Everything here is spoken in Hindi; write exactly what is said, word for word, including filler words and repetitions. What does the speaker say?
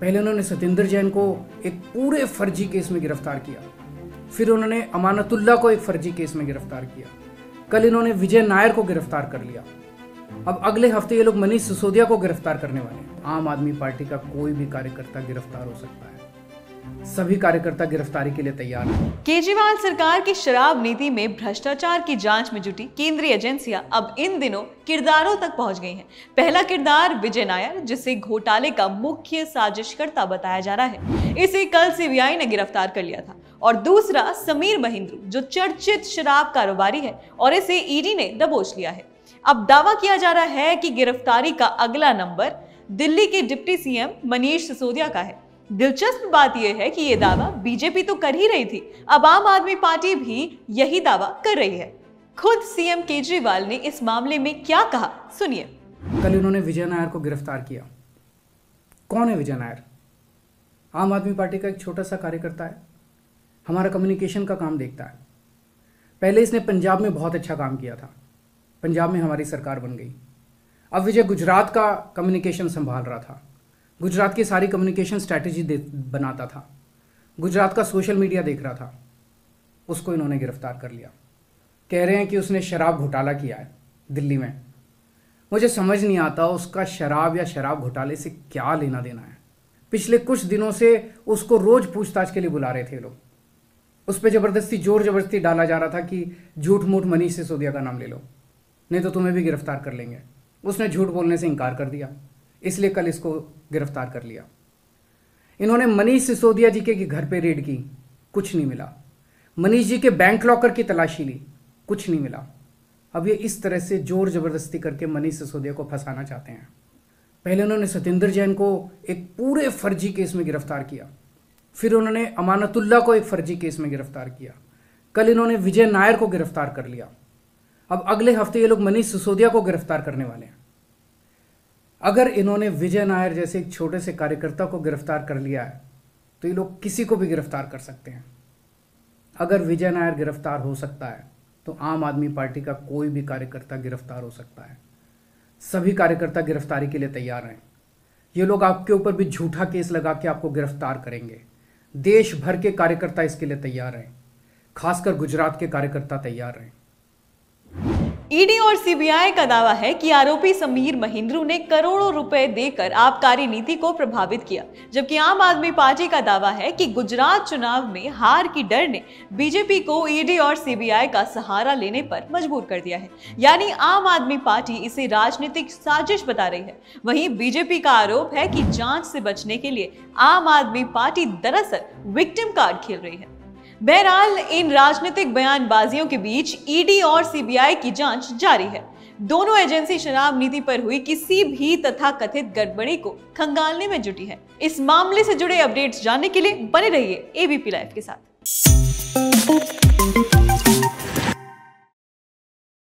पहले उन्होंने सतेंद्र जैन को एक पूरे फर्जी केस में गिरफ्तार किया, फिर उन्होंने अमानतुल्लाह को एक फर्जी केस में गिरफ्तार किया, कल इन्होंने विजय नायर को गिरफ्तार कर लिया। अब अगले हफ्ते ये लोग मनीष सिसोदिया को गिरफ्तार करने वाले हैं। आम आदमी पार्टी का कोई भी कार्यकर्ता गिरफ्तार हो सकता है, सभी कार्यकर्ता गिरफ्तारी के लिए तैयार हैं। केजरीवाल सरकार की शराब नीति में भ्रष्टाचार की जांच में जुटी केंद्रीय एजेंसियां अब इन दिनों किरदारों तक पहुंच गई हैं। पहला किरदार विजय नायर, जिसे घोटाले का मुख्य साजिशकर्ता बताया जा रहा है, इसे कल सीबीआई ने गिरफ्तार कर लिया था। और दूसरा समीर महिंद्रू, जो चर्चित शराब कारोबारी है और इसे ईडी ने दबोच लिया है। अब दावा किया जा रहा है कि गिरफ्तारी का अगला नंबर दिल्ली के डिप्टी सीएम मनीष सिसोदिया का है। दिलचस्प बात यह है कि यह दावा बीजेपी तो कर ही रही थी, अब आम आदमी पार्टी भी यही दावा कर रही है। खुद सीएम केजरीवाल ने इस मामले में क्या कहा, सुनिए। कल इन्होंने विजय नायर को गिरफ्तार किया। कौन है विजय नायर? आम आदमी पार्टी का एक छोटा सा कार्यकर्ता है, हमारा कम्युनिकेशन का काम देखता है। पहले इसने पंजाब में बहुत अच्छा काम किया था, पंजाब में हमारी सरकार बन गई। अब विजय गुजरात का कम्युनिकेशन संभाल रहा था, गुजरात की सारी कम्युनिकेशन स्ट्रैटेजी बनाता था, गुजरात का सोशल मीडिया देख रहा था। उसको इन्होंने गिरफ्तार कर लिया। कह रहे हैं कि उसने शराब घोटाला किया है दिल्ली में। मुझे समझ नहीं आता उसका शराब या शराब घोटाले से क्या लेना देना है। पिछले कुछ दिनों से उसको रोज पूछताछ के लिए बुला रहे थे लोग। उस पर जबरदस्ती जोर जबरदस्ती डाला जा रहा था कि झूठ मूठ मनीष सिसोदिया का नाम ले लो, नहीं तो तुम्हें भी गिरफ्तार कर लेंगे। उसने झूठ बोलने से इनकार कर दिया, इसलिए कल इसको गिरफ्तार कर लिया। इन्होंने मनीष सिसोदिया जी के घर पे रेड की, कुछ नहीं मिला। मनीष जी के बैंक लॉकर की तलाशी ली, कुछ नहीं मिला। अब ये इस तरह से जोर जबरदस्ती करके मनीष सिसोदिया को फंसाना चाहते हैं। पहले उन्होंने सतेंद्र जैन को एक पूरे फर्जी केस में गिरफ्तार किया, फिर उन्होंने अमानतुल्लाह को एक फर्जी केस में गिरफ्तार किया, कल इन्होंने विजय नायर को गिरफ्तार कर लिया। अब अगले हफ्ते ये लोग मनीष सिसोदिया को गिरफ्तार करने वाले हैं। अगर इन्होंने विजय नायर जैसे एक छोटे से कार्यकर्ता को गिरफ्तार कर लिया है तो ये लोग किसी को भी गिरफ्तार कर सकते हैं। अगर विजय नायर गिरफ्तार हो सकता है तो आम आदमी पार्टी का कोई भी कार्यकर्ता गिरफ्तार हो सकता है, सभी कार्यकर्ता गिरफ्तारी के लिए तैयार हैं। ये लोग आपके ऊपर भी झूठा केस लगा के आपको गिरफ्तार करेंगे। देश भर के कार्यकर्ता इसके लिए तैयार हैं, खासकर गुजरात के कार्यकर्ता तैयार हैं। ईडी और सीबीआई का दावा है कि आरोपी समीर महिंद्रू ने करोड़ों रुपए देकर आबकारी नीति को प्रभावित किया, जबकि आम आदमी पार्टी का दावा है कि गुजरात चुनाव में हार की डर ने बीजेपी को ईडी और सीबीआई का सहारा लेने पर मजबूर कर दिया है। यानी आम आदमी पार्टी इसे राजनीतिक साजिश बता रही है। वहीं बीजेपी का आरोप है कि जांच से बचने के लिए आम आदमी पार्टी दरअसल विक्टिम कार्ड खेल रही है। बहरहाल इन राजनीतिक बयानबाजियों के बीच ईडी और सीबीआई की जांच जारी है। दोनों एजेंसी शराब नीति पर हुई किसी भी तथाकथित गड़बड़ी को खंगालने में जुटी है। इस मामले से जुड़े अपडेट्स जानने के लिए बने रहिए एबीपी लाइव के साथ।